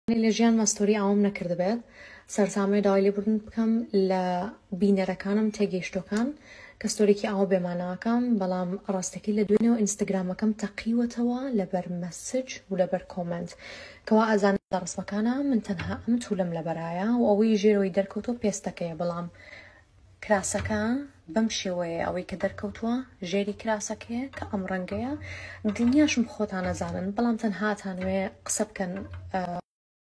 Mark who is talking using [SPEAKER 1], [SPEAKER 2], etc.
[SPEAKER 1] لە ژیان مەستوری ئەوم نەکردبێت سەرسامەی داوای لێبوردن بکەم لە بینەرەکانم تێگەیشتوەکان کە ستۆریکی ئاو بێماناکەم بەڵام ڕاستەکەی لە دوێنێەوە ئینستاگرامەکەم تەقیوەتەوە لەبەر مەسج و لەبەر کۆمنت کەوا ئازان لە ڕسمەکانە من تەنها ئەم توولم لەبەرایە و ئەوەی ژێرەوەی دەرکەوتۆ پێستەکەیە بەڵام کراسەکە بەم شێوەیە ئەوەی کە دەرکەوتووە ژێری کراسەکەیە کە ئەم ڕەنگەیە دنیاشم خۆتان نەزانن بەڵام تەنهاتانوێ قسە بکەن